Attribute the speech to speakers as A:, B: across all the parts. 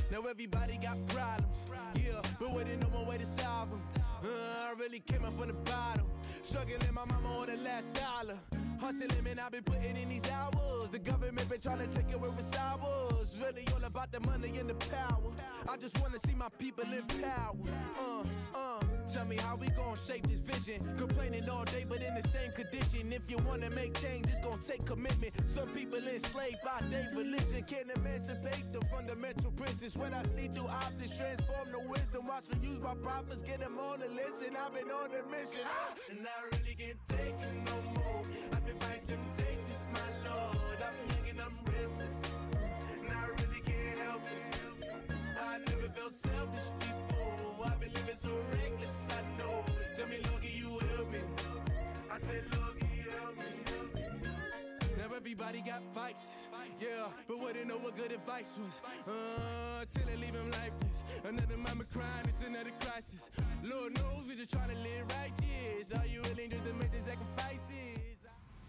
A: Now everybody got problems, yeah, but waiting no one way to solve them. I really came up from the bottom, struggling my mama on the last dollar. Hustling, man, I've been putting in these hours. The government been trying to take away what's ours. Really all about the money and the power. I just wanna see my people in power. Tell me how we gon' shape this vision. Complaining all day, but in the same condition. If you wanna make change, it's gon' take commitment. Some people enslaved by their religion can't emancipate the fundamental principles. What I see through optics transform the wisdom. Watch me use my prophets, get them on the list, and I've been on the mission. And I really can't take it no more. I've been fighting temptations, my Lord. I'm young and I'm restless, and I really can't help it. I never felt selfish before. I've been living so reckless, I know. Tell me, Lord, can you help me? I said, Lord, can you help me? Now everybody got fights, yeah, but wouldn't know what good advice was. Till they leave him lifeless. Another mama crying, it's another crisis. Lord knows we just trying to live righteous. Are you willing just to make the sacrifices?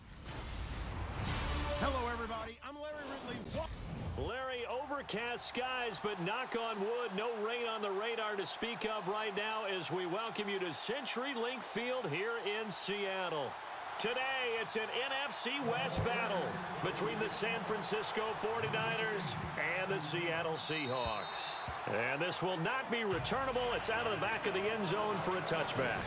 B: Hello, everybody. I'm Larry Ridley.
C: Larry, overcast skies, but knock on wood, no rain on the radar to speak of right now as we welcome you to CenturyLink Field here in Seattle. Today, it's an NFC West battle between the San Francisco 49ers and the Seattle Seahawks. And this will not be returnable. It's out of the back of the end zone for a touchback.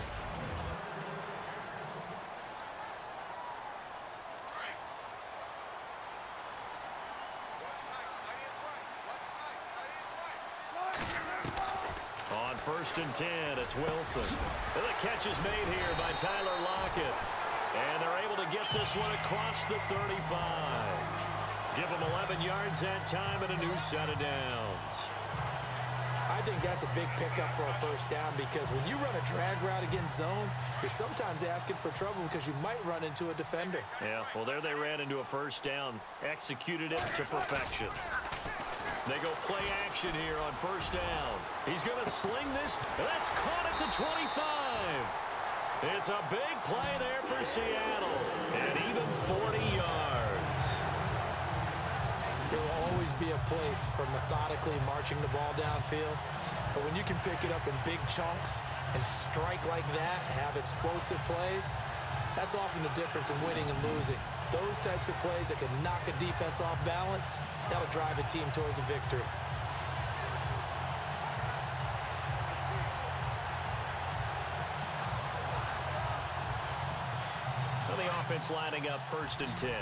C: On 1st and 10, it's Wilson. And the catch is made here by Tyler Lockett. And they're able to get this one across the 35. Give them 11 yards that time and a new set of downs.
D: I think that's a big pickup for a first down because when you run a drag route against zone, you're sometimes asking for trouble because you might run into a defender.
C: Yeah, well, there they ran into a first down, executed it to perfection. They go play action here on 1st down. He's going to sling this. That's caught at the 25. It's a big play there for Seattle. And even 40 yards.
D: There will always be a place for methodically marching the ball downfield. But when you can pick it up in big chunks and strike like that, have explosive plays, that's often the difference in winning and losing. Those types of plays that can knock a defense off balance, that'll drive a team towards a victory.
C: Well, the offense lining up 1st and 10.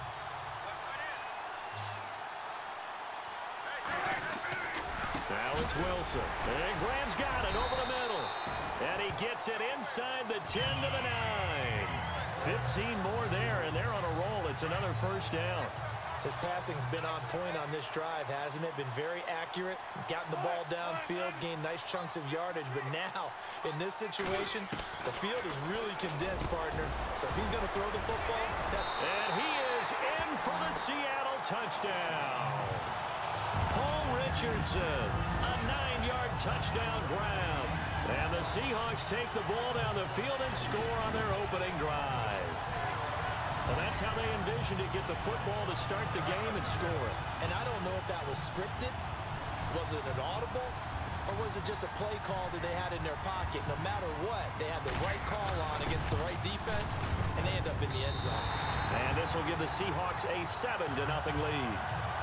C: Now it's Wilson. And Graham's got it over the middle. And he gets it inside the 10 to the 9. 15 more there, and they're on a roll. It's another 1st down.
D: His passing's been on point on this drive, hasn't it? Been very accurate, gotten the ball downfield, gained nice chunks of yardage. But now, in this situation, the field is really condensed, partner. So if he's going to throw the football...
C: And he is in for the Seattle touchdown. Paul Richardson, a 9-yard touchdown grab. And the Seahawks take the ball down the field and score on their opening drive. Well, that's how they envisioned it, get the football to start the game and score it.
D: And I don't know if that was scripted. Was it an audible? Or was it just a play call that they had in their pocket? No matter what, they had the right call on against the right defense, and they end up in the end zone.
C: And this will give the Seahawks a 7-0 lead.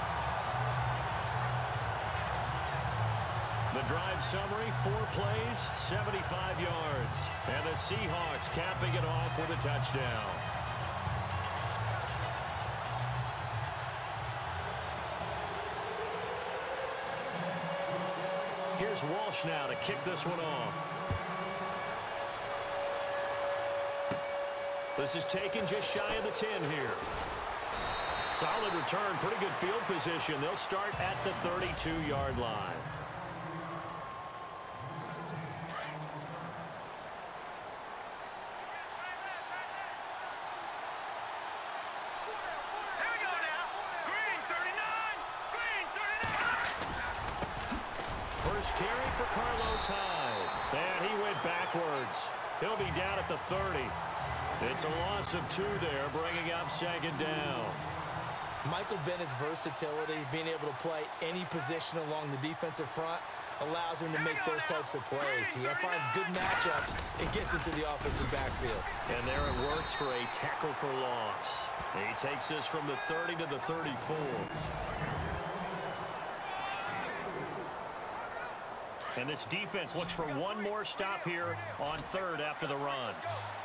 C: The drive summary, 4 plays, 75 yards. And the Seahawks capping it off with a touchdown. Here's Walsh now to kick this one off. This is taken just shy of the 10 here. Solid return, pretty good field position. They'll start at the 32-yard line. Carry for Carlos Hyde. And he went backwards. He'll be down at the 30. It's a loss of 2 there, bringing up 2nd down.
D: Michael Bennett's versatility, being able to play any position along the defensive front, allows him to make those types of plays. He finds good matchups and gets into the offensive backfield.
C: And there it works for a tackle for loss. He takes this from the 30 to the 34. And this defense looks for one more stop here on third after the run.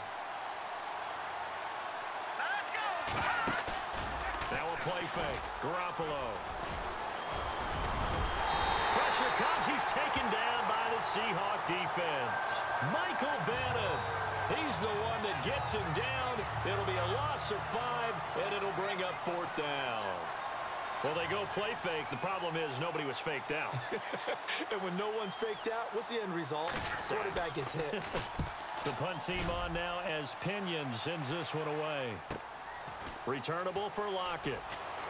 C: Now a play fake. Garoppolo. Pressure comes. He's taken down by the Seahawk defense. Michael Bennett. He's the one that gets him down. It'll be a loss of 5, and it'll bring up 4th down. Well, they go play fake. The problem is nobody was faked out.
D: And when no one's faked out, what's the end result? Quarterback gets hit.
C: The punt team on now as Pinion sends this one away. Returnable for Lockett.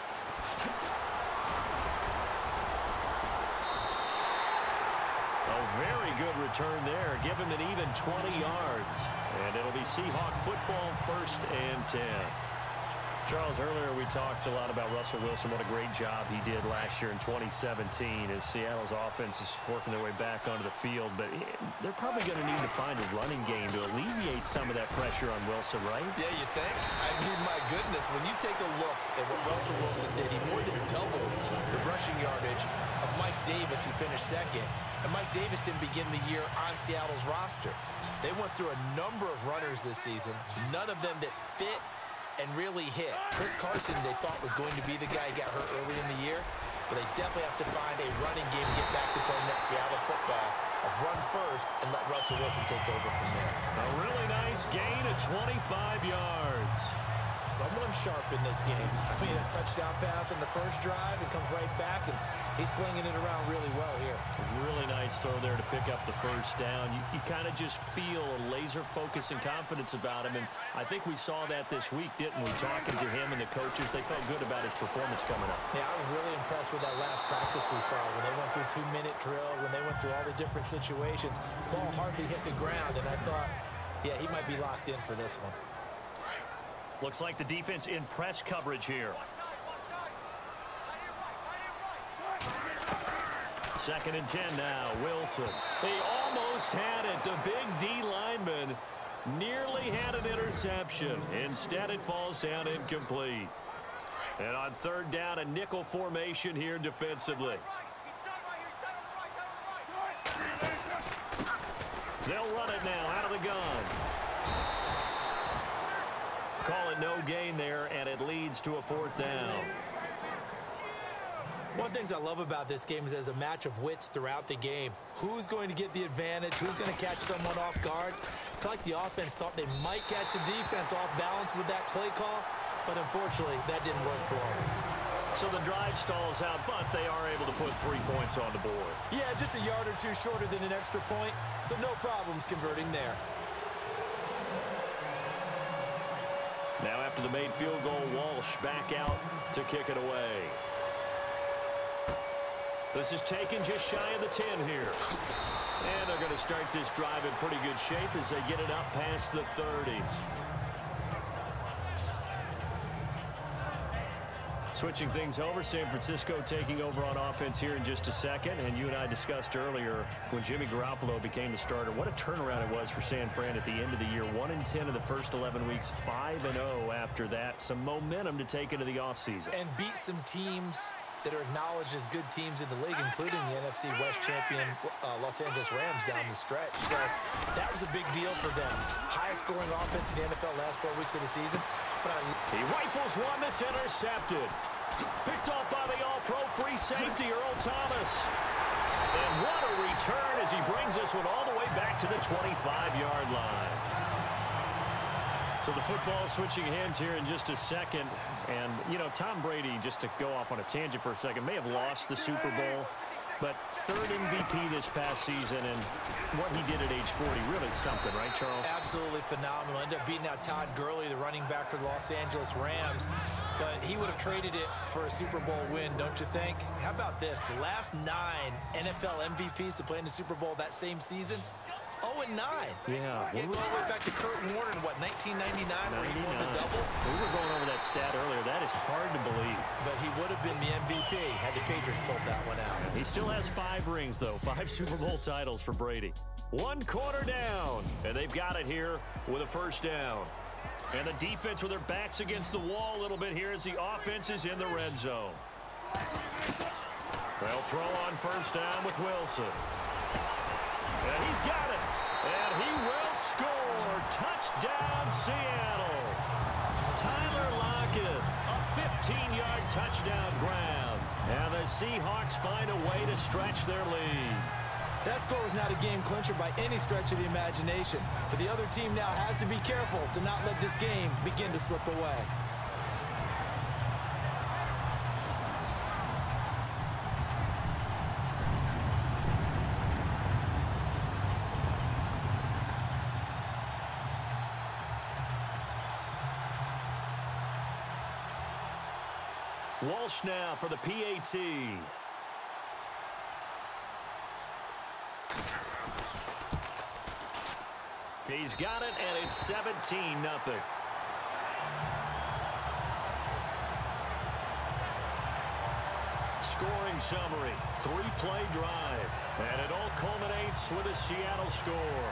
C: A very good return there. Give him an even 20 yards. And it'll be Seahawk football, 1st and 10. Charles, earlier we talked a lot about Russell Wilson, what a great job he did last year in 2017 as Seattle's offense is working their way back onto the field. But they're probably going to need to find a running game to alleviate some of that pressure on Wilson, right?
D: Yeah, you think? I mean, my goodness, when you take a look at what Russell Wilson did, he more than doubled the rushing yardage of Mike Davis, who finished 2nd. And Mike Davis didn't begin the year on Seattle's roster. They went through a number of runners this season, none of them that fit and really hit. Chris Carson, they thought was going to be the guy who got hurt early in the year, but they definitely have to find a running game to get back to playing that Seattle football of run first and let Russell Wilson take over from there.
C: A really nice gain of 25 yards.
D: Someone sharp in this game. I mean, a touchdown pass on the first drive and comes right back, and he's flinging it around really well here.
C: Really nice throw there to pick up the first down. You kind of just feel a laser focus and confidence about him, and I think we saw that this week, didn't we? Talking to him and the coaches, they felt good about his performance coming up.
D: Yeah, I was really impressed with that last practice we saw when they went through 2-minute drill, when they went through all the different situations. Ball hardly hit the ground, and I thought, yeah, he might be locked in for this one.
C: Looks like the defense in press coverage here. 2nd and 10 now. Wilson. He almost had it. The big D lineman nearly had an interception. Instead, it falls down incomplete. And on 3rd down, a nickel formation here defensively. They'll run it now out of the gun. Call it no gain there, and it leads to a 4th down.
D: One of the things I love about this game is there's a match of wits throughout the game. Who's going to get the advantage? Who's going to catch someone off guard? I feel like the offense thought they might catch the defense off balance with that play call, but unfortunately, that didn't work for them.
C: So the drive stalls out, but they are able to put 3 points on the board.
D: Yeah, just a yard or two shorter than an extra point, so no problems converting there.
C: Now after the made field goal, Walsh back out to kick it away. This is taken just shy of the 10 here. And they're going to start this drive in pretty good shape as they get it up past the 30. Switching things over, San Francisco taking over on offense here in just a second. And you and I discussed earlier when Jimmy Garoppolo became the starter, what a turnaround it was for San Fran at the end of the year. 1-10 in the first 11 weeks, 5-0 after that. Some momentum to take into the offseason.
D: And beat some teams that are acknowledged as good teams in the league, including the NFC West champion Los Angeles Rams down the stretch. So that was a big deal for them. Highest scoring offense in the NFL last 4 weeks of the season. But
C: he rifles one that's intercepted. Picked off by the all-pro free safety, Earl Thomas. And what a return as he brings this one all the way back to the 25-yard line. So the football is switching hands here in just a second. And, you know, Tom Brady, just to go off on a tangent for a second, may have lost the Super Bowl, but 3rd MVP this past season, and what he did at age 40, really something, right, Charles?
D: Absolutely phenomenal. Ended up beating out Todd Gurley, the running back for the Los Angeles Rams, but he would have traded it for a Super Bowl win, don't you think? How about this? The last 9 NFL MVPs to play in the Super Bowl that same season, 0-9.
C: Yeah.
D: Can't go all the way back to Kurt Warner in, what, 1999, where he won the double?
C: We were going over that stat earlier. That is hard to believe.
D: But he would have been the MVP had the Patriots pulled that one out.
C: He still has 5 rings, though. 5 Super Bowl titles for Brady. 1 quarter down, and they've got it here with a first down. And the defense with their backs against the wall a little bit here as the offense is in the red zone. They'll throw on first down with Wilson. And he's got it. And he will score. Touchdown, Seattle. Tyler Lockett, a 15-yard touchdown grab. And the Seahawks find a way to stretch their lead.
D: That score was not a game clincher by any stretch of the imagination. But the other team now has to be careful to not let this game begin to slip away.
C: Walsh now for the PAT. He's got it, and it's 17-0. Scoring summary, 3-play drive. And it all culminates with a Seattle score.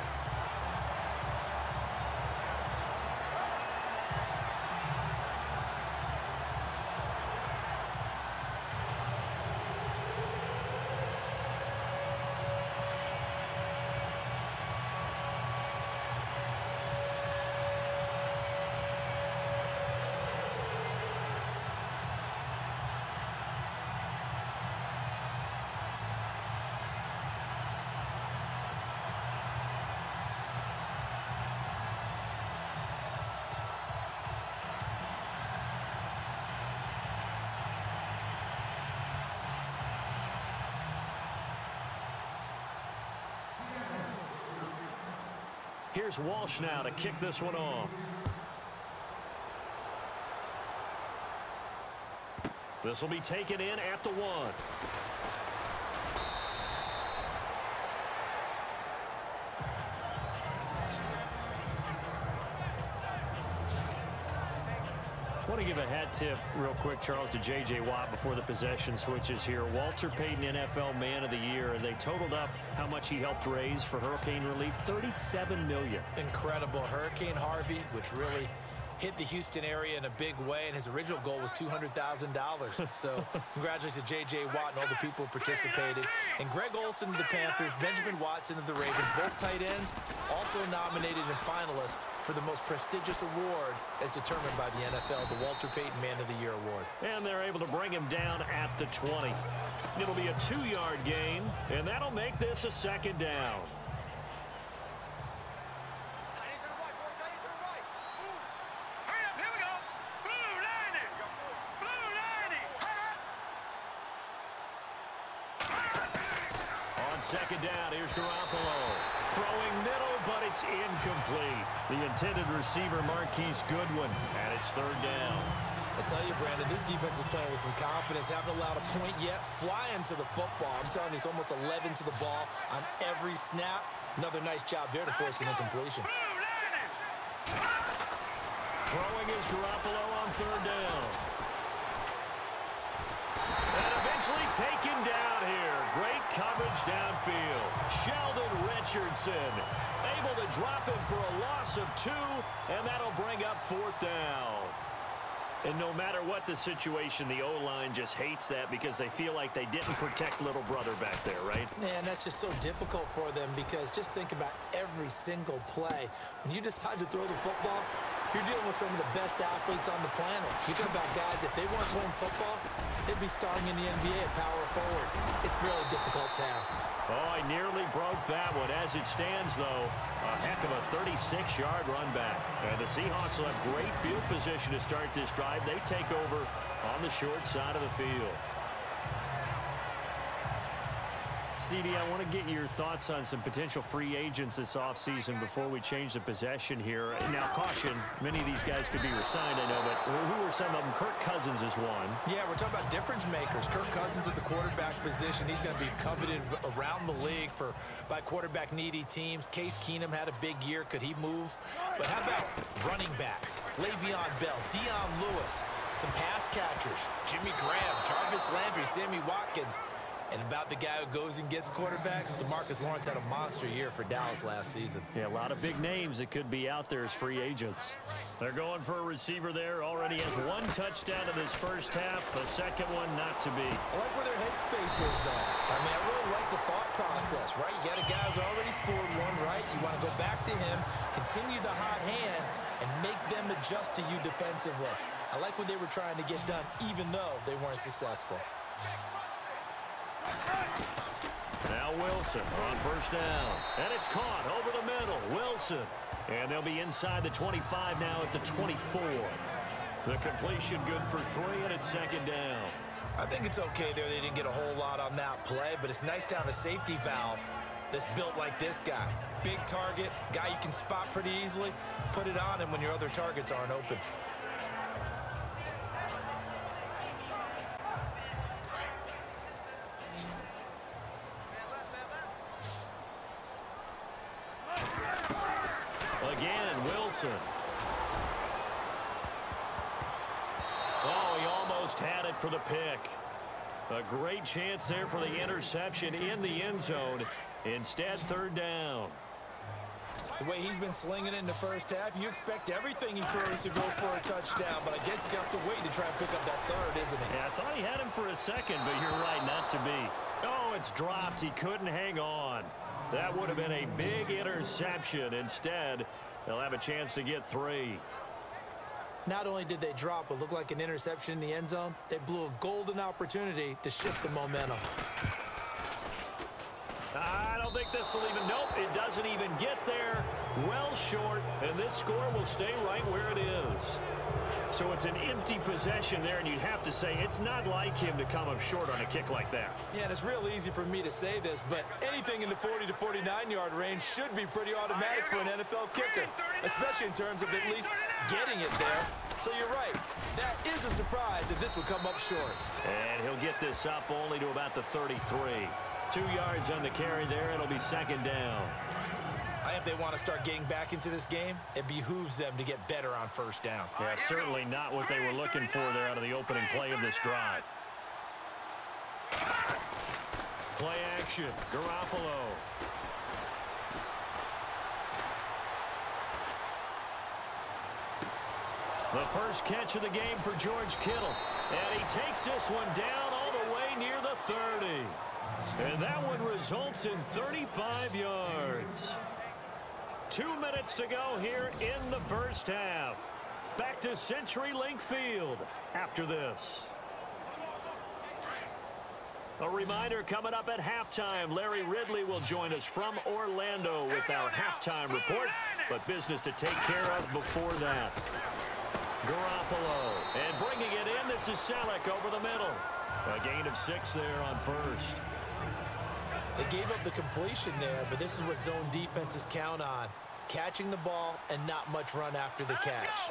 C: Here's Walsh now to kick this one off. This will be taken in at the 1. I want to give a hat tip real quick, Charles, to J.J. Watt before the possession switches here. Walter Payton, NFL Man of the Year, and they totaled up how much he helped raise for hurricane relief, $37 million.
D: Incredible. Hurricane Harvey, which really hit the Houston area in a big way, and his original goal was $200,000. So congratulations to J.J. Watt and all the people who participated. And Greg Olsen of the Panthers, Benjamin Watson of the Ravens, both tight ends, also nominated and finalists for the most prestigious award as determined by the NFL, the Walter Payton Man of the Year Award.
C: And they're able to bring him down at the 20. It'll be a 2-yard gain, and that'll make this a second down. On second down, here's Garoppolo. Throwing middle, but it's incomplete. The intended receiver, Marquise Goodwin, and it's third down.
D: I tell you, Brandon, this defense is playing with some confidence. Haven't allowed a point yet. Flying to the football. I'm telling you, it's almost 11 to the ball on every snap. Another nice job there to force an incompletion.
C: Throwing is Garoppolo on third down. And eventually taken down here. Great coverage downfield. Sheldon Richardson able to drop him for a loss of 2, and that'll bring up fourth down. And no matter what the situation, the O-line just hates that because they feel like they didn't protect little brother back there, right?
D: Man, that's just so difficult for them because just think about every single play. When you decide to throw the football, you're dealing with some of the best athletes on the planet. You talk about guys, if they weren't playing football, they'd be starring in the NBA at power forward. It's a really difficult task.
C: Oh, I nearly broke that one. As it stands, though, a heck of a 36-yard run back. And the Seahawks will have great field position to start this drive. They take over on the short side of the field. CD, I want to get your thoughts on some potential free agents this offseason before we change the possession here. Now, caution, many of these guys could be resigned, I know, but who are some of them? Kirk Cousins is one.
D: Yeah, we're talking about difference makers. Kirk Cousins at the quarterback position. He's going to be coveted around the league by quarterback-needy teams. Case Keenum had a big year. Could he move? But how about running backs? Le'Veon Bell, Dion Lewis, some pass catchers, Jimmy Graham, Jarvis Landry, Sammy Watkins. And about the guy who goes and gets quarterbacks, DeMarcus Lawrence had a monster year for Dallas last season.
C: Yeah, a lot of big names that could be out there as free agents. They're going for a receiver there. Already has one touchdown in this first half. A second one not to be.
D: I like where their headspace is, though. I mean, I really like the thought process, right? You got a guy who's already scored one, right? You want to go back to him, continue the hot hand, and make them adjust to you defensively. I like what they were trying to get done, even though they weren't successful.
C: Now Wilson on first down. And it's caught over the middle. Wilson. And they'll be inside the 25 now at the 24. The completion good for 3, and it's second down.
D: I think it's okay there. They didn't get a whole lot on that play, but it's nice to have a safety valve that's built like this guy. Big target, guy you can spot pretty easily. Put it on him when your other targets aren't open.
C: Again, Wilson. Oh, he almost had it for the pick. A great chance there for the interception in the end zone. Instead, third down.
D: The way he's been slinging it in the first half, you expect everything he throws to go for a touchdown, but I guess he's got to wait to try and pick up that third, isn't he?
C: Yeah, I thought he had him for a second, but you're right, not to be. Oh, it's dropped. He couldn't hang on. That would have been a big interception. Instead, they'll have a chance to get 3.
D: Not only did they drop what looked like an interception in the end zone, they blew a golden opportunity to shift the momentum.
C: I don't think this will even, nope, it doesn't even get there. Well short, and this score will stay right where it is. So it's an empty possession there, and you'd have to say it's not like him to come up short on a kick like that.
D: Yeah, and it's real easy for me to say this, but anything in the 40 to 49-yard range should be pretty automatic for an NFL kicker, especially in terms of at least getting it there. So you're right. That is a surprise if this would come up short.
C: And he'll get this up only to about the 33. 2 yards on the carry there. It'll be second down.
D: I think if they want to start getting back into this game, it behooves them to get better on first down.
C: Yeah, certainly not what they were looking for there out of the opening play of this drive. Play action. Garoppolo. The first catch of the game for George Kittle. And he takes this one down all the way near the 30. And that one results in 35 yards. 2 minutes to go here in the first half. Back to CenturyLink Field after this. A reminder coming up at halftime. Larry Ridley will join us from Orlando with our halftime report. But business to take care of before that. Garoppolo. And bringing it in, this is Selleck over the middle. A gain of 6 there on first.
D: They gave up the completion there, but this is what zone defenses count on. Catching the ball and not much run after the catch.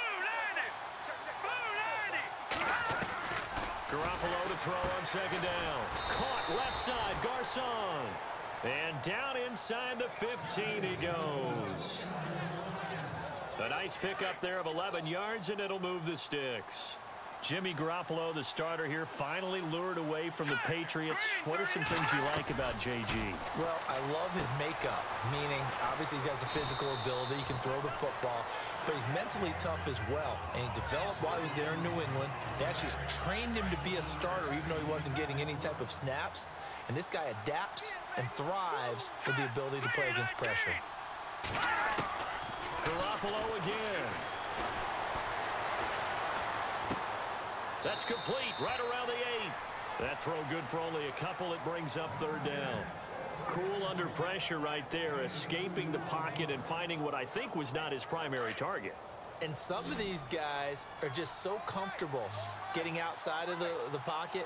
C: Garoppolo to throw on second down. Caught left side, Garcon. And down inside the 15 he goes. A nice pickup there of 11 yards, and it'll move the sticks. Jimmy Garoppolo, the starter here, finally lured away from the Patriots. What are some things you like about JG?
D: Well, I love his makeup, meaning obviously he's got some physical ability. He can throw the football, but he's mentally tough as well. And he developed while he was there in New England. They actually trained him to be a starter even though he wasn't getting any type of snaps. And this guy adapts and thrives with the ability to play against pressure.
C: Garoppolo again. That's complete right around the 8. That throw good for only a couple. It brings up third down. Cool under pressure right there, escaping the pocket and finding what I think was not his primary target.
D: And some of these guys are just so comfortable getting outside of the pocket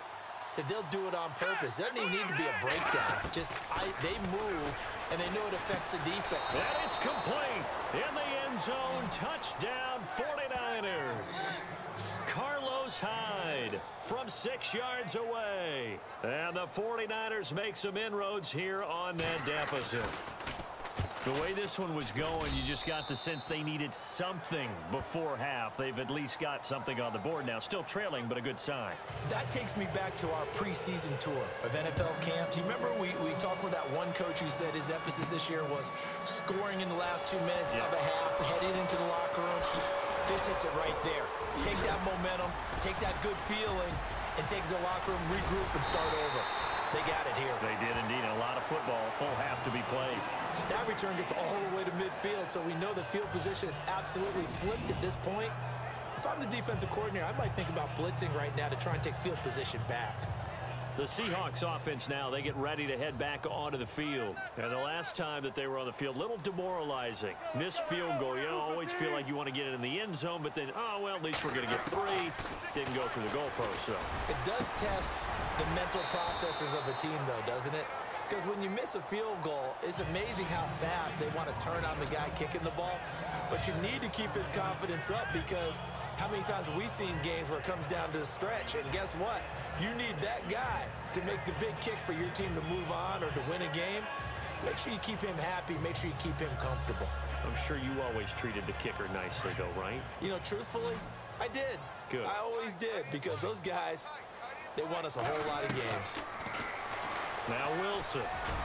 D: that they'll do it on purpose. It doesn't even need to be a breakdown. Just they move, and they know it affects the defense.
C: And it's complete. In the end zone, touchdown 49ers. Carlos Hyde from 6 yards away. And the 49ers make some inroads here on that deficit. The way this one was going, you just got the sense they needed something before half. They've at least got something on the board now. Still trailing, but a good sign.
D: That takes me back to our preseason tour of NFL camps. You remember we talked with that one coach who said his emphasis this year was scoring in the last 2 minutes of a half, heading into the locker room. This hits it right there. Take that momentum, take that good feeling, and take the locker room, regroup, and start over. They got it here.
C: They did indeed. A lot of football, full half to be played.
D: That return gets all the way to midfield, so we know the field position is absolutely flipped at this point. If I'm the defensive coordinator, I might think about blitzing right now to try and take field position back.
C: The Seahawks offense now, they get ready to head back onto the field. And the last time that they were on the field, a little demoralizing. Missed field goal. You always feel like you want to get it in the end zone, but then, oh, well, at least we're going to get 3. Didn't go through the goalpost, so.
D: It does test the mental processes of a team, though, doesn't it? Because when you miss a field goal, it's amazing how fast they want to turn on the guy kicking the ball. But you need to keep his confidence up, because how many times have we seen games where it comes down to the stretch? And guess what? You need that guy to make the big kick for your team to move on or to win a game. Make sure you keep him happy. Make sure you keep him comfortable.
C: I'm sure you always treated the kicker nicely, though, right?
D: You know, truthfully, I did.
C: Good.
D: I always did, because those guys, they won us a whole lot of games.
C: Now Wilson.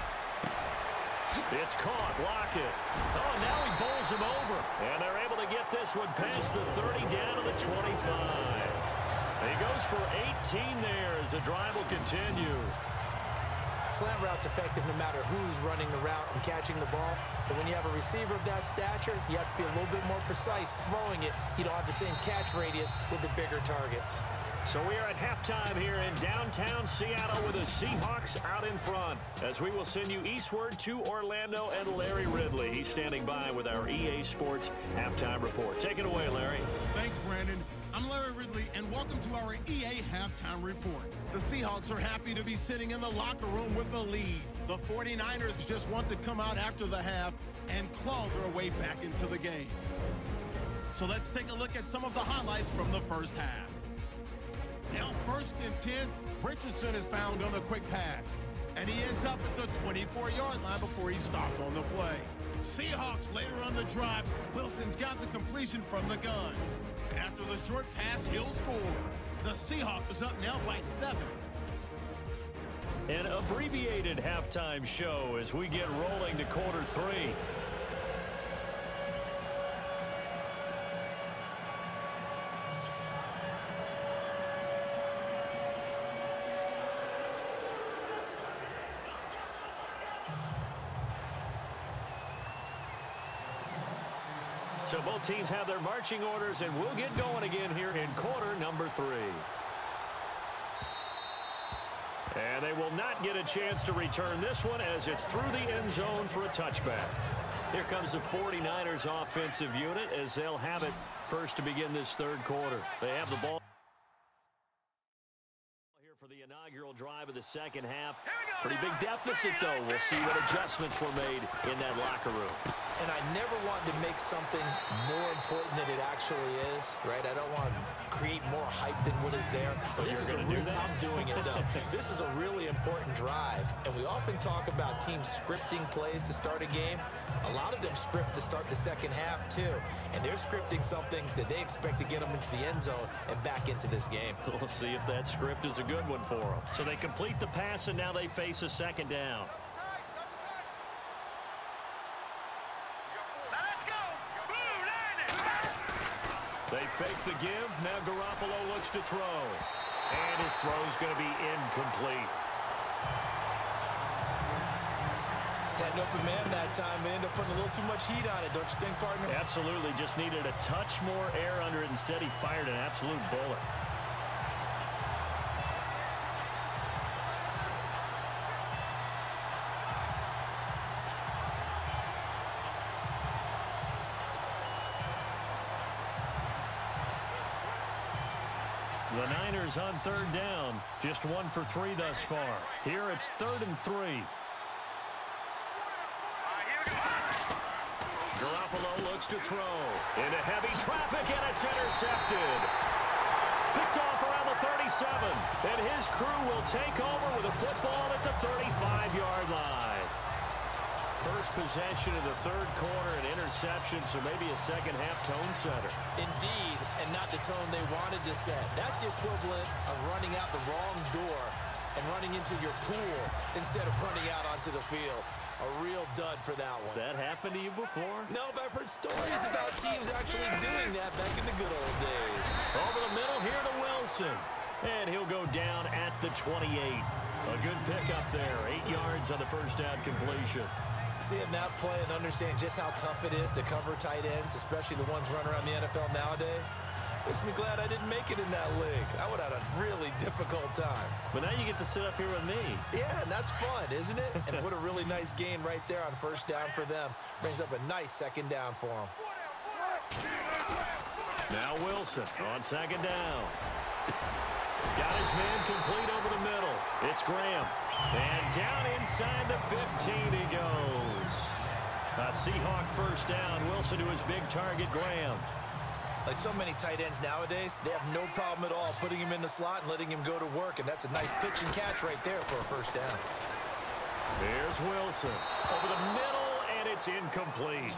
C: It's caught. Lockett. Oh, and now he bowls him over. And they're able to get this one past the 30 down to the 25. He goes for 18 there as the drive will continue.
D: Slant route's effective no matter who's running the route and catching the ball. But when you have a receiver of that stature, you have to be a little bit more precise throwing it. You don't have the same catch radius with the bigger targets.
C: So we are at halftime here in downtown Seattle with the Seahawks out in front, as we will send you eastward to Orlando and Larry Ridley. He's standing by with our EA Sports halftime report. Take it away, Larry.
B: Thanks, Brandon. I'm Larry Ridley, and welcome to our EA Halftime Report. The Seahawks are happy to be sitting in the locker room with the lead. The 49ers just want to come out after the half and claw their way back into the game. So let's take a look at some of the highlights from the first half. Now 1st and 10, Richardson is found on the quick pass, and he ends up at the 24-yard line before he's stopped on the play. Seahawks later on the drive, Wilson's got the completion from the gun. And after the short pass, he'll score. The Seahawks is up now by 7.
C: An abbreviated halftime show as we get rolling to quarter 3. So both teams have their marching orders, and we'll get going again here in quarter number 3. And they will not get a chance to return this one as it's through the end zone for a touchback. Here comes the 49ers offensive unit as they'll have it first to begin this third quarter. They have the ball here for the inaugural drive of the second half. Pretty big deficit, though. We'll see what adjustments were made in that locker room.
D: And I never want to make something more important than it actually is, right? I don't want to create more hype than what is there. But this is I'm doing it, though. This is a really important drive. And we often talk about teams scripting plays to start a game. A lot of them script to start the second half, too. And they're scripting something that they expect to get them into the end zone and back into this game.
C: We'll see if that script is a good one for them. So they complete the pass, and now they face a second down. They fake the give. Now Garoppolo looks to throw. And his throw is going to be incomplete.
D: Had an open man that time and ended up putting a little too much heat on it, don't you think, partner?
C: Absolutely. Just needed a touch more air under it. Instead, he fired an absolute bullet. The Niners on third down. Just 1 for 3 thus far. Here it's 3rd and 3. Garoppolo looks to throw. Into heavy traffic, and it's intercepted. Picked off around the 37. And his crew will take over with a football at the 35-yard line. First possession of the third quarter, an interception, so maybe a second-half tone setter.
D: Indeed, and not the tone they wanted to set. That's the equivalent of running out the wrong door and running into your pool instead of running out onto the field. A real dud for that one.
C: Has that happened to you before?
D: No, but I've heard stories about teams actually doing that back in the good old days.
C: Over the middle here to Wilson. And he'll go down at the 28. A good pickup there. 8 yards on the first down completion.
D: Seeing that play and understand just how tough it is to cover tight ends, especially the ones running around the NFL nowadays, makes me glad I didn't make it in that league. I would have had a really difficult time.
C: But now you get to sit up here with me.
D: Yeah, and that's fun, isn't it? And what a really nice gain right there on first down for them. Brings up a nice second down for them.
C: Now Wilson on second down. Got his man complete over the middle. It's Graham. And down inside the 15 he goes. A Seahawk first down. Wilson to his big target, Graham.
D: Like so many tight ends nowadays, they have no problem at all putting him in the slot and letting him go to work. And that's a nice pitch and catch right there for a first down.
C: There's Wilson. Over the middle, and it's incomplete.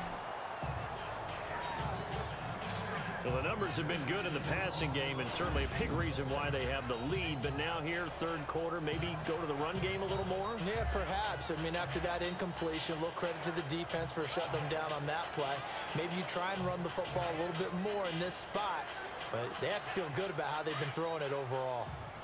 C: Well, the numbers have been good in the passing game, and certainly a big reason why they have the lead. But now here, third quarter, maybe go to the run game a little more?
D: Yeah, perhaps. I mean, after that incompletion, a little credit to the defense for shutting them down on that play. Maybe you try and run the football a little bit more in this spot, but they have to feel good about how they've been throwing it overall.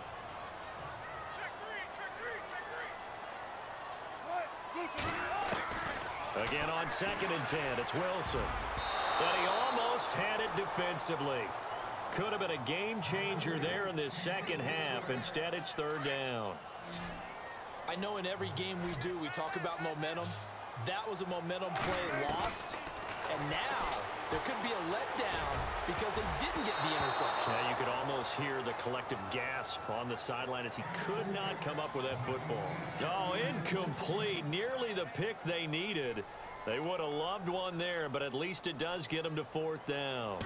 C: Again on 2nd and 10, it's Wilson. But he almost had it defensively. Could have been a game changer there in this second half. Instead, it's third down.
D: I know in every game we do, we talk about momentum. That was a momentum play lost. And now there could be a letdown because they didn't get the interception.
C: Yeah, you could almost hear the collective gasp on the sideline as he could not come up with that football. Oh, incomplete. Nearly the pick they needed. They would have loved one there, but at least it does get them to fourth down.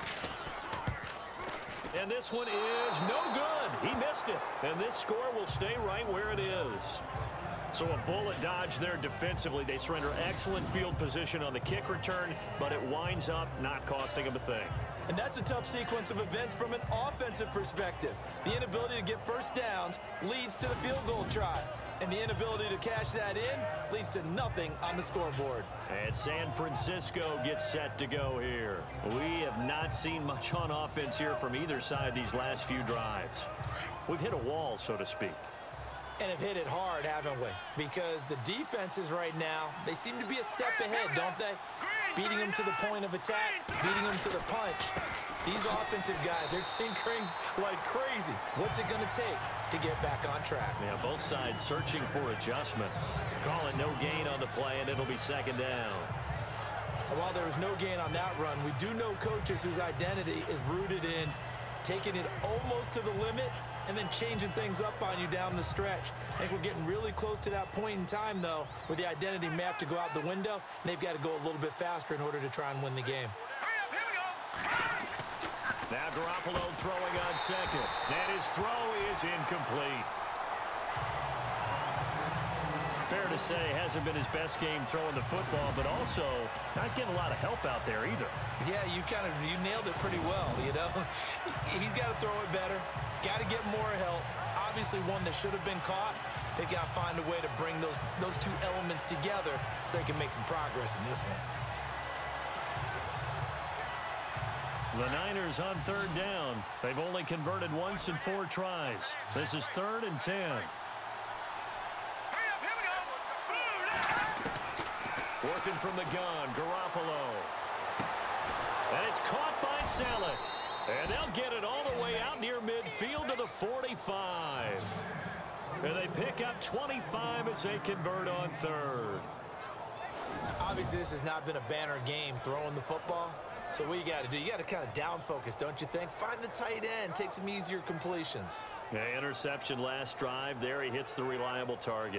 C: And this one is no good. He missed it. And this score will stay right where it is. So a bullet dodge there defensively. They surrender excellent field position on the kick return, but it winds up not costing them a thing.
D: And that's a tough sequence of events from an offensive perspective. The inability to get first downs leads to the field goal try. And the inability to cash that in leads to nothing on the scoreboard.
C: And San Francisco gets set to go here. We have not seen much on offense here from either side these last few drives. We've hit a wall, so to speak.
D: And have hit it hard, haven't we? Because the defenses right now, they seem to be a step ahead, don't they? Beating them to the point of attack, beating them to the punch. These offensive guys, they're tinkering like crazy. What's it going to take to get back on track?
C: Yeah, both sides searching for adjustments. Call it no gain on the play, and it'll be second down.
D: And while there was no gain on that run, we do know coaches whose identity is rooted in taking it almost to the limit and then changing things up on you down the stretch. I think we're getting really close to that point in time, though, where the identity may have to go out the window, and they've got to go a little bit faster in order to try and win the game.
C: Now Garoppolo throwing on second. And his throw is incomplete. Fair to say, hasn't been his best game throwing the football, but also not getting a lot of help out there either.
D: Yeah, you nailed it pretty well, you know. He's got to throw it better. Got to get more help. Obviously one that should have been caught. They've got to find a way to bring those two elements together so they can make some progress in this one.
C: The Niners on third down. They've only converted once in 4 tries. This is 3rd and 10. Working from the gun, Garoppolo. And it's caught by Saleh. And they'll get it all the way out near midfield to the 45. And they pick up 25 as they convert on third.
D: Obviously, this has not been a banner game throwing the football. So what you got to do, you got to kind of down focus, don't you think? Find the tight end, take some easier completions.
C: Yeah, interception last drive. There he hits the reliable target.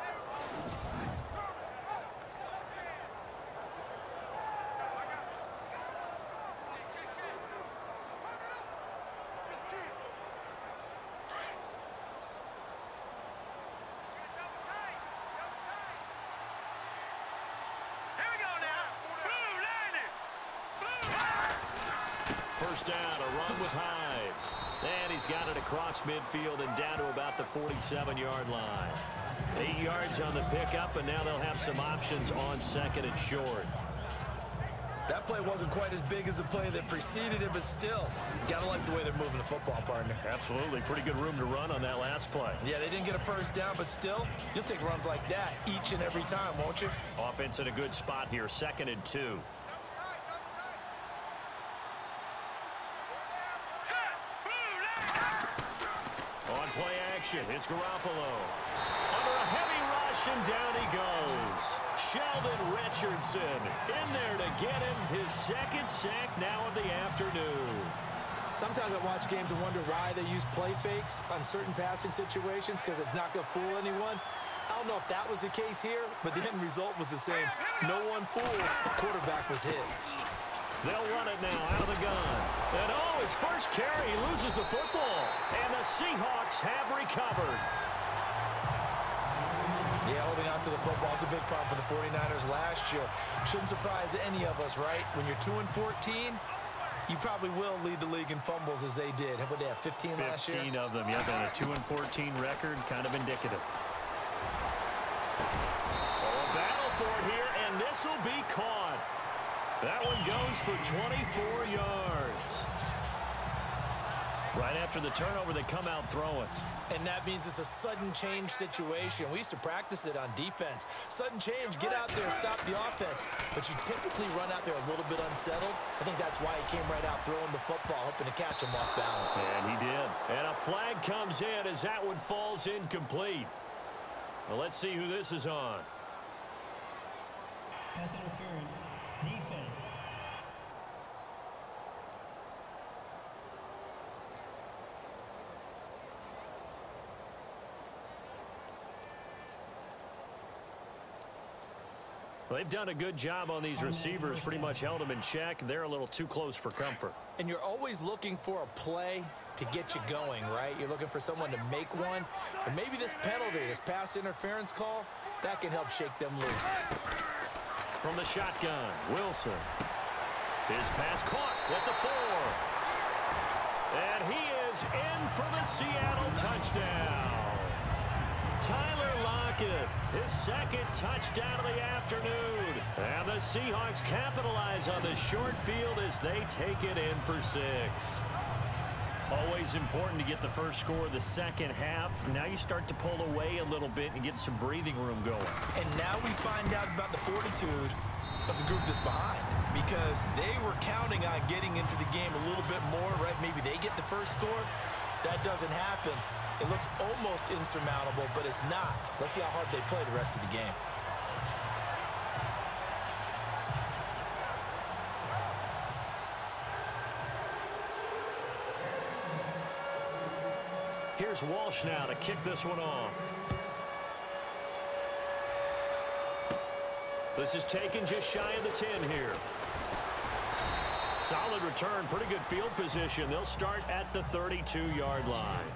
C: First down, a run with Hyde. And he's got it across midfield and down to about the 47-yard line. 8 yards on the pickup, and now they'll have some options on second and short.
D: That play wasn't quite as big as the play that preceded it, but still, got to like the way they're moving the football, partner.
C: Absolutely. Pretty good room to run on that last play.
D: Yeah, they didn't get a first down, but still, you'll take runs like that each and every time, won't you?
C: Offense in a good spot here, 2nd and 2. On play action, it's Garoppolo. Under a heavy rush, and down he goes. Sheldon Richardson in there to get him his 2nd sack now of the afternoon.
D: Sometimes I watch games and wonder why they use play fakes on certain passing situations, because it's not going to fool anyone. I don't know if that was the case here, but the end result was the same. No one fooled. The quarterback was hit.
C: They'll run it now out of the gun. And oh, his first carry, he loses the football. And the Seahawks have recovered.
D: Yeah, holding on to the football is a big problem for the 49ers last year. Shouldn't surprise any of us, right? When you're 2-14, you probably will lead the league in fumbles as they did. How about they have 15 last year?
C: 15 of them, yeah, and a 2-14 record, kind of indicative. Oh, a battle for it here, and this will be caught. That one goes for 24 yards. Right after the turnover, they come out throwing.
D: And that means it's a sudden change situation. We used to practice it on defense. Sudden change, get out there, stop the offense. But you typically run out there a little bit unsettled. I think that's why he came right out throwing the football, hoping to catch him off balance.
C: And he did. And a flag comes in as that one falls incomplete. Well, let's see who this is on.
E: Pass interference. Defense.
C: Well, they've done a good job on these receivers, pretty much held them in check. They're a little too close for comfort.
D: And you're always looking for a play to get you going, right? You're looking for someone to make one. And maybe this penalty, this pass interference call, that can help shake them loose.
C: From the shotgun, Wilson. His pass caught at the 4. And he is in for the Seattle touchdown. Tyler Lockett, his 2nd touchdown of the afternoon. And the Seahawks capitalize on the short field as they take it in for 6. Always important to get the first score of the second half. Now you start to pull away a little bit and get some breathing room going.
D: And now we find out about the fortitude of the group that's behind, because they were counting on getting into the game a little bit more, right? Maybe they get the first score. That doesn't happen. It looks almost insurmountable, but it's not. Let's see how hard they play the rest of the game.
C: Here's Walsh now to kick this one off. This is taken just shy of the 10 here. Solid return, pretty good field position. They'll start at the 32-yard line.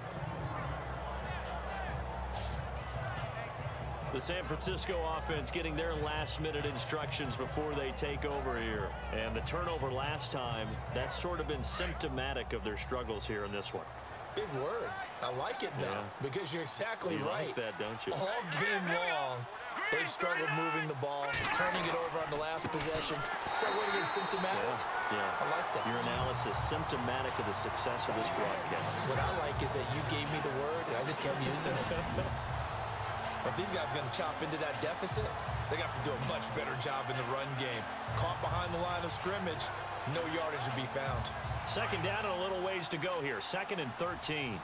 C: The San Francisco offense getting their last-minute instructions before they take over here. And the turnover last time, that's sort of been symptomatic of their struggles here in this one.
D: Big word. I like it, though, because you're exactly right.
C: You like that, don't you?
D: All game long, they've struggled moving the ball, turning it over on the last possession. Is that word again, symptomatic?
C: Yeah.
D: I like that.
C: Your analysis, symptomatic of the success of this broadcast.
D: What I like is that you gave me the word, and I just kept using it. If these guys are going to chop into that deficit, they got to do a much better job in the run game. Caught behind the line of scrimmage, no yardage to be found.
C: Second down and a little ways to go here. 2nd and 13.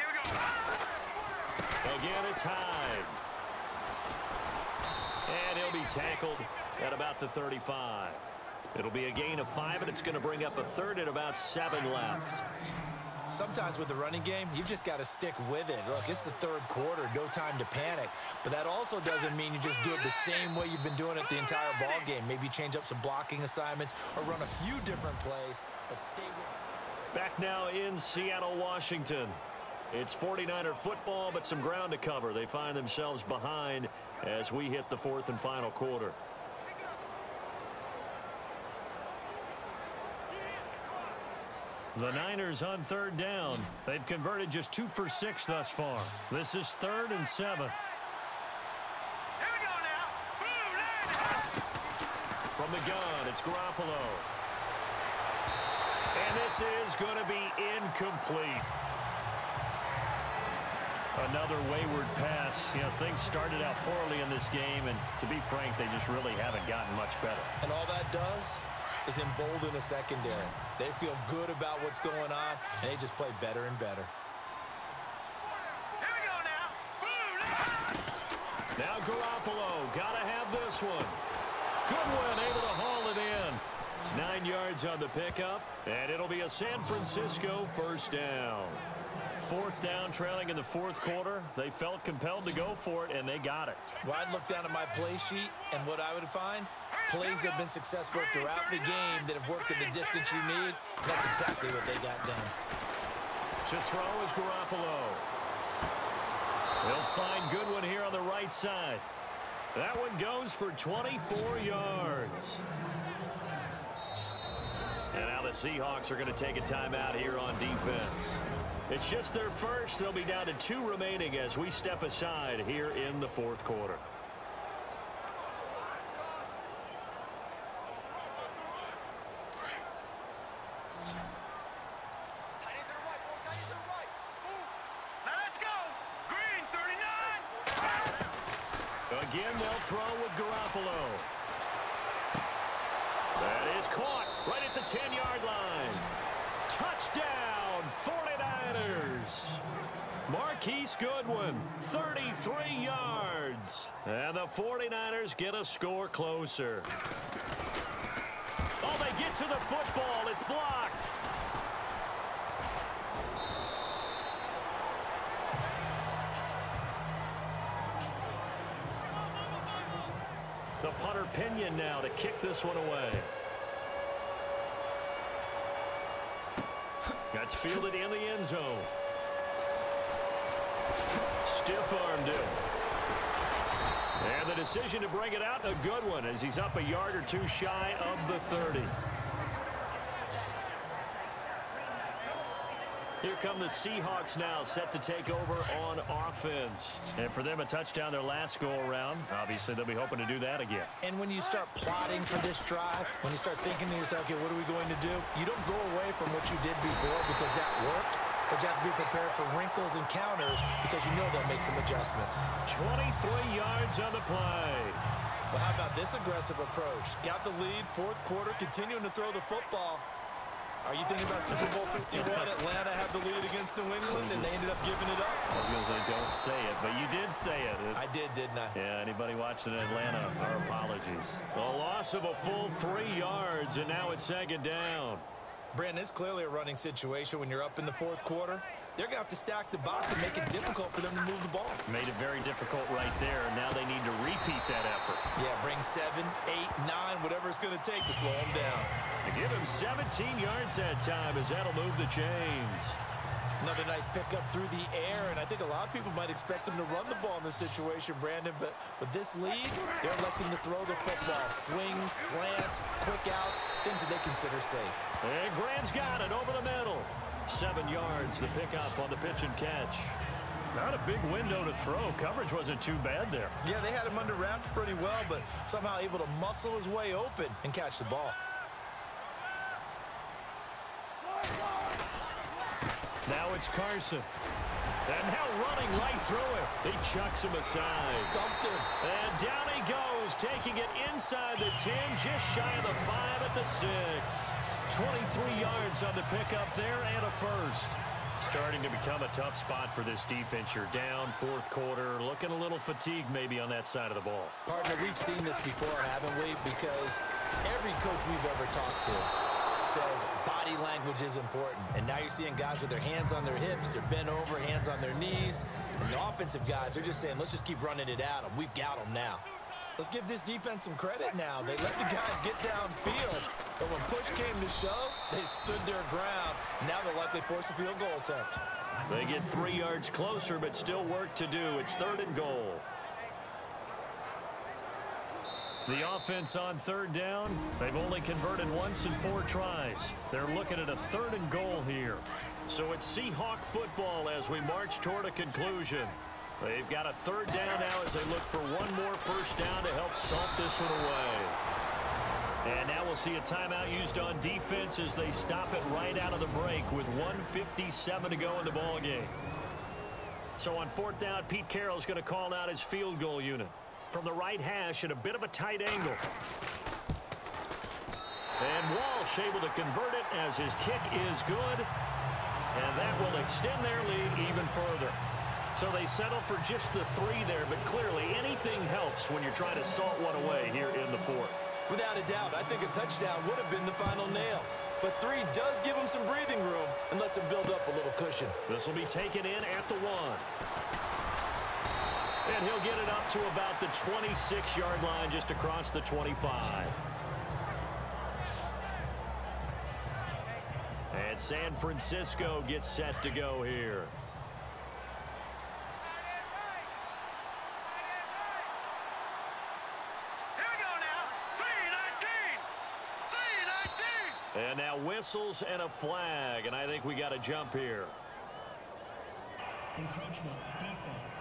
C: Again, it's Hyde. And he'll be tackled at about the 35. It'll be a gain of 5, and it's going to bring up a third and about 7 left.
D: Sometimes with the running game, you've just got to stick with it. Look, it's the third quarter, no time to panic. But that also doesn't mean you just do it the same way you've been doing it the entire ball game. Maybe change up some blocking assignments or run a few different plays, but stay with it.
C: Back now in Seattle, Washington. It's 49er football, but some ground to cover. They find themselves behind as we hit the fourth and final quarter. The Niners on third down. They've converted just 2 for 6 thus far. This is 3rd and 7.
F: Here we go now.
C: From the gun, it's Garoppolo. And this is going to be incomplete. Another wayward pass. You know, things started out poorly in this game, and to be frank, they just really haven't gotten much better.
D: And all that does is embolden a secondary. They feel good about what's going on, and they just play better and better.
F: Here we go now.
C: Now Garoppolo, gotta have this one. Goodwin able to haul it in. 9 yards on the pickup, and it'll be a San Francisco first down. 4th down, trailing in the 4th quarter. They felt compelled to go for it, and they got it.
D: Well, I'd look down at my play sheet, and what I would find, plays that have been successful throughout the game that have worked in the distance you need. That's exactly what they got done.
C: To throw is Garoppolo. He'll find Goodwin here on the right side. That one goes for 24 yards. And now the Seahawks are going to take a timeout here on defense. It's just their first. They'll be down to 2 remaining as we step aside here in the 4th quarter. Again, they'll throw with Garoppolo. That is caught right at the 10-yard line. Touchdown, 49ers. Marquise Goodwin, 33 yards. And the 49ers get a score closer. Oh, they get to the football. It's blocked. The punter Pinion now to kick this one away. That's fielded in the end zone. Stiff-armed him. And the decision to bring it out, a good one, as he's up a yard or 2 shy of the 30. Here come the Seahawks now, set to take over on offense. And for them, a touchdown their last go-around. Obviously, they'll be hoping to do that again.
D: And when you start plotting for this drive, when you start thinking to yourself, okay, what are we going to do? You don't go away from what you did before because that worked, but you have to be prepared for wrinkles and counters because you know they'll make some adjustments.
C: 23 yards on the play.
D: Well, how about this aggressive approach? Got the lead, 4th quarter, continuing to throw the football. Are you thinking about Super Bowl 51? Atlanta had the lead against New England, and they ended up giving it up?
C: I was going to say, don't say it, but you did say it.
D: I did, didn't I?
C: Yeah, anybody watching Atlanta, our apologies. A loss of a full 3 yards, and now it's 2nd down.
D: Brandon, it's clearly a running situation when you're up in the 4th quarter. They're going to have to stack the box and make it difficult for them to move the ball.
C: Made it very difficult right there. Now they need to repeat that effort.
D: Yeah, bring 7, 8, 9, whatever it's going to take to slow them down.
C: To give him 17 yards that time as that'll move the chains.
D: Another nice pickup through the air, and I think a lot of people might expect them to run the ball in this situation, Brandon, but with this lead, they're electing to throw the football. Swings, slants, quick outs, things that they consider safe.
C: And Graham's got it over the middle. 7 yards, the pickup on the pitch and catch. Not a big window to throw. Coverage wasn't too bad there.
D: Yeah, they had him under wraps pretty well, but somehow able to muscle his way open and catch the ball.
C: Now it's Carson. And now running right through it. He chucks him aside.
D: Dumped him.
C: And down he goes, taking it inside the 10, just shy of the 5 at the 6. 23 yards on the pickup there and a first. starting to become a tough spot for this defense. You're down fourth quarter, looking a little fatigued maybe on that side of the ball.
D: Partner, we've seen this before, haven't we? Because every coach we've ever talked to says body language is important. And now you're seeing guys with their hands on their hips, they're bent over, hands on their knees. And the offensive guys, they're just saying, let's just keep running it at them. We've got them now. Let's give this defense some credit now. They let the guys get downfield. But when push came to shove, they stood their ground. Now they'll likely force a field goal attempt.
C: They get 3 yards closer, but still work to do. It's 3rd and goal. The offense on 3rd down, they've only converted once in 4 tries. They're looking at a 3rd and goal here. So it's Seahawk football as we march toward a conclusion. They've got a 3rd down now as they look for one more first down to help salt this one away. And now we'll see a timeout used on defense as they stop it right out of the break with 1:57 to go in the ballgame. So on 4th down, Pete Carroll's going to call out his field goal unit. From the right hash at a bit of a tight angle. And Walsh able to convert it as his kick is good. And that will extend their lead even further. So they settle for just the 3 there, but clearly anything helps when you're trying to salt one away here in the 4th.
D: Without a doubt, I think a touchdown would have been the final nail. But 3 does give him some breathing room and lets him build up a little cushion.
C: This will be taken in at the 1. And he'll get it up to about the 26-yard line just across the 25. And San Francisco gets set to go here. And now whistles and a flag, and I think we got to jump here.
E: Encroachment, defense.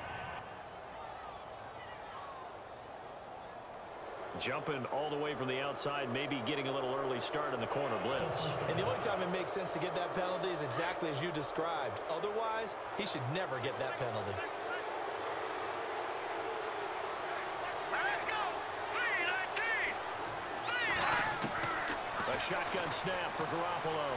C: Jumping all the way from the outside, maybe getting a little early start in the corner blitz.
D: And the only time it makes sense to get that penalty is exactly as you described. Otherwise, he should never get that penalty.
F: Let's go! 3-19!
C: A shotgun snap for Garoppolo.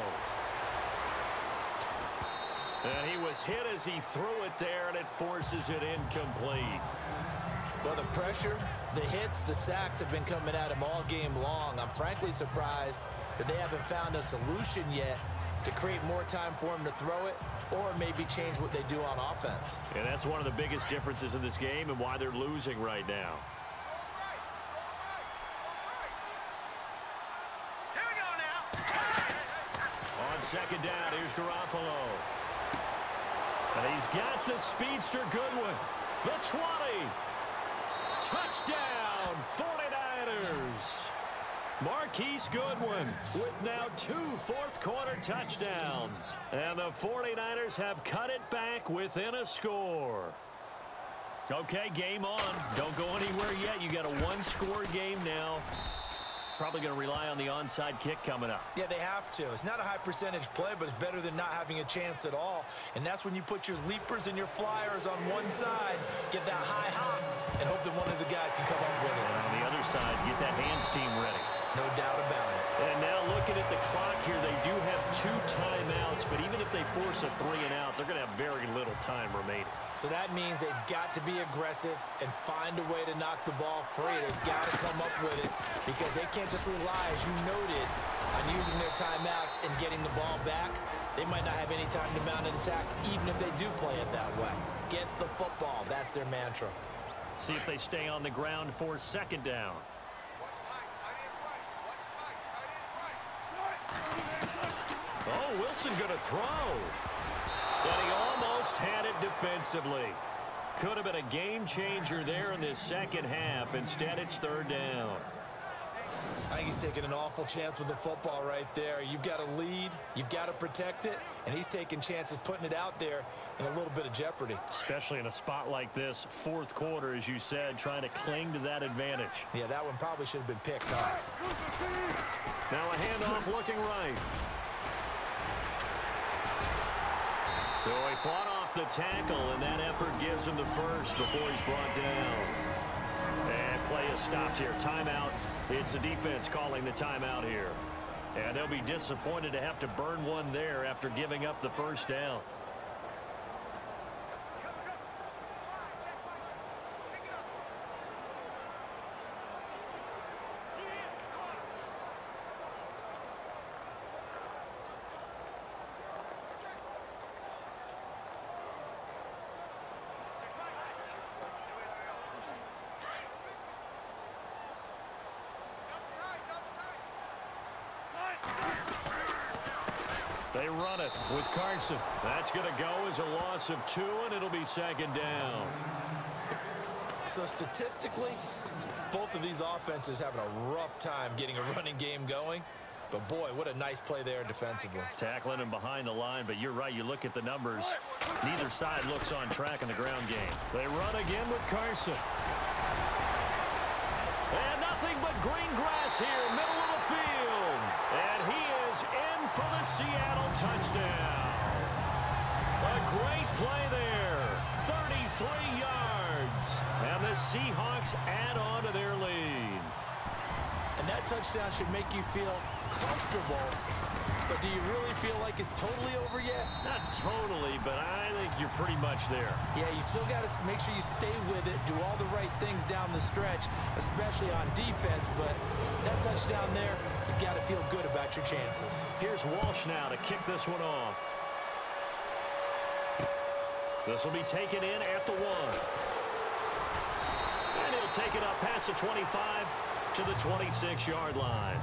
C: And he was hit as he threw it there, and it forces it incomplete.
D: Well, the pressure, the hits, the sacks have been coming at him all game long. I'm frankly surprised that they haven't found a solution yet to create more time for him to throw it or maybe change what they do on offense.
C: And that's one of the biggest differences in this game and why they're losing right now.
F: Here we go now.
C: On 2nd down, here's Garoppolo. And he's got the speedster Goodwin. The 20. Touchdown, 49ers. Marquise Goodwin with now 2 fourth-quarter touchdowns. And the 49ers have cut it back within a score. Okay, game on. Don't go anywhere yet. You got a 1-score game now. Probably going to rely on the onside kick coming up.
D: Yeah, they have to. It's not a high-percentage play, but it's better than not having a chance at all. And that's when you put your leapers and your flyers on one side, get that high hop, and hope that one of the guys can come up with it.
C: And on the other side, get that hands team ready.
D: No doubt about it.
C: And now looking at the clock here, they do have 2 timeouts, but even if they force a 3 and out, they're going to have very little time remaining.
D: So that means they've got to be aggressive and find a way to knock the ball free. They've got to come up with it because they can't just rely, as you noted, on using their timeouts and getting the ball back. They might not have any time to mount an attack, even if they do play it that way. Get the football. That's their mantra.
C: See if they stay on the ground for 2nd down. Oh, Wilson going to throw. And he almost had it defensively. Could have been a game changer there in this second half. Instead, it's 3rd down.
D: I think he's taking an awful chance with the football right there. You've got to lead. You've got to protect it. And he's taking chances putting it out there in a little bit of jeopardy.
C: Especially in a spot like this, 4th quarter, as you said, trying to cling to that advantage.
D: Yeah, that one probably should have been picked up.
C: Now a handoff looking right. So he fought off the tackle, and that effort gives him the first before he's brought down. And play is stopped here. Timeout. It's the defense calling the timeout here. And they'll be disappointed to have to burn one there after giving up the first down. They run it with Carson. That's going to go as a loss of 2, and it'll be second down.
D: So statistically, both of these offenses having a rough time getting a running game going. But, boy, what a nice play there defensively.
C: Tackling him behind the line, but you're right. You look at the numbers. Neither side looks on track in the ground game. They run again with Carson. And nothing but green grass here, middle of the field. And he is in for the Seattle touchdown. A great play there. 33 yards. And the Seahawks add on to their lead.
D: And that touchdown should make you feel comfortable. But do you really feel like it's totally over yet?
C: Not totally, but I think you're pretty much there.
D: Yeah, you've still got to make sure you stay with it, do all the right things down the stretch, especially on defense. But that touchdown there, you've got to feel good about your chances.
C: Here's Walsh now to kick this one off. This will be taken in at the 1. And he'll take it up past the 25 to the 26-yard line.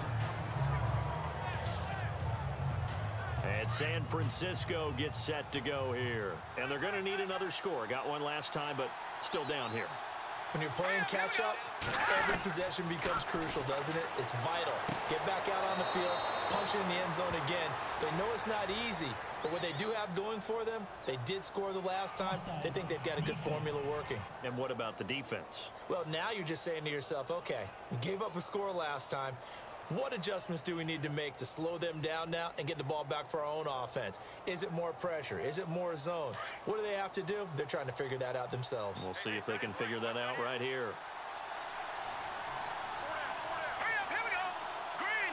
C: And San Francisco gets set to go here. And they're going to need another score. Got one last time, but still down here.
D: When you're playing catch-up, every possession becomes crucial, doesn't it? It's vital. Get back out on the field, punch it in the end zone again. They know it's not easy, but what they do have going for them, they did score the last time. They think they've got a good formula working.
C: And what about the defense?
D: Well, now you're just saying to yourself, okay, we gave up a score last time. What adjustments do we need to make to slow them down now and get the ball back for our own offense? Is it more pressure? Is it more zone? What do they have to do? They're trying to figure that out themselves.
C: We'll see if they can figure that out right here.
F: Hurry up, here we go. Green,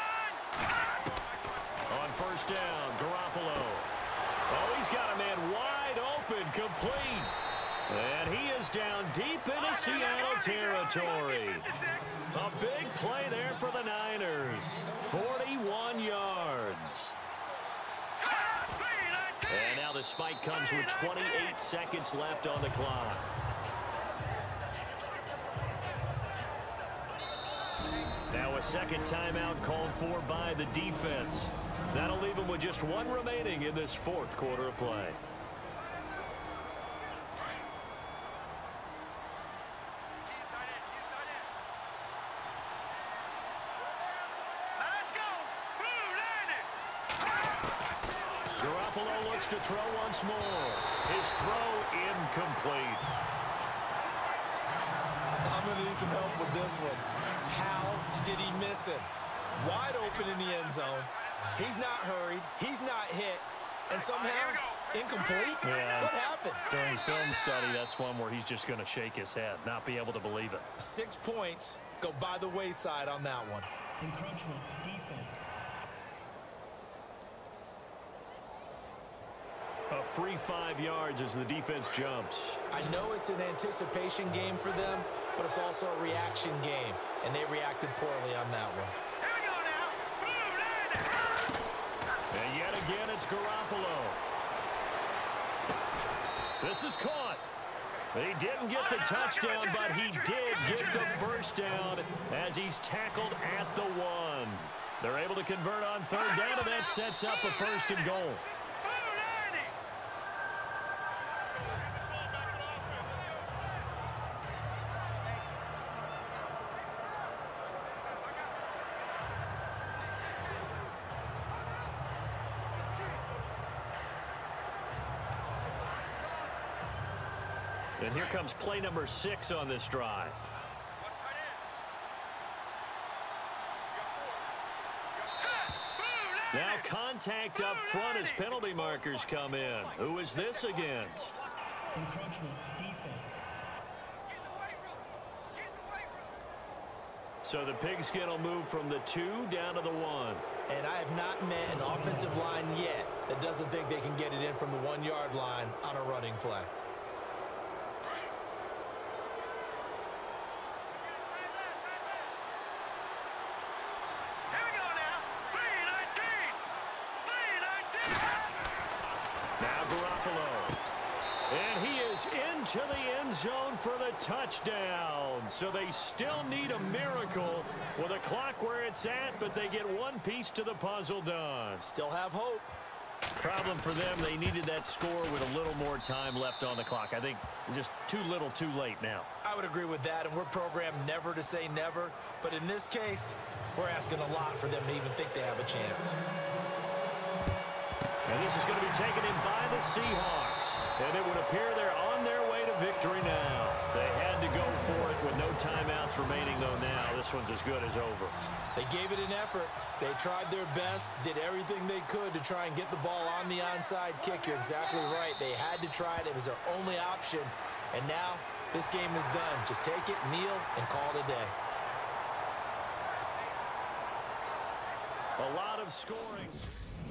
F: 39.
C: On first down, Garoppolo. Oh, he's got a man wide open, complete. And he is down deep into Seattle territory. A big play there for the Niners. 41 yards. And now the spike comes with 28 seconds left on the clock. Now a second timeout called for by the defense. That'll leave them with just one remaining in this fourth quarter of play. Garoppolo looks to throw once more. His throw incomplete.
D: I'm going to need some help with this one. How did he miss him? Wide open in the end zone. He's not hurried. He's not hit. And somehow, incomplete?
C: Yeah.
D: What happened?
C: During film study, that's one where he's just going to shake his head, not be able to believe it.
D: 6 points go by the wayside on that one.
E: Encroachment, defense.
C: A free 5 yards as the defense jumps.
D: I know it's an anticipation game for them, but it's also a reaction game, and they reacted poorly on that one.
F: Here we go now.
C: And yet again, it's Garoppolo. This is caught. He didn't get the touchdown, but he did get the first down as he's tackled at the 1. They're able to convert on third down, and that sets up a first and goal. And here comes play number 6 on this drive. Now contact up front as penalty markers come in. Who is this against?
E: Encroachment, defense.
C: So the pigskin will move from the 2 down to the 1.
D: And I have not met an offensive line yet that doesn't think they can get it in from the 1-yard line on a running play.
C: goes into the end zone for the touchdown. So they still need a miracle with a clock where it's at, but they get one piece to the puzzle done.
D: Still have hope.
C: Problem for them, they needed that score with a little more time left on the clock. I think just too little too late now.
D: I would agree with that, and we're programmed never to say never. But in this case, we're asking a lot for them to even think they have a chance.
C: And this is going to be taken in by the Seahawks. And it would appear they're on their way to victory now. They had to go for it with no timeouts remaining, though now. This one's as good as over.
D: They gave it an effort. They tried their best, did everything they could to try and get the ball on the onside kick. You're exactly right. They had to try it. It was their only option. And now this game is done. Just take it, kneel, and call it a day.
C: A lot of scoring.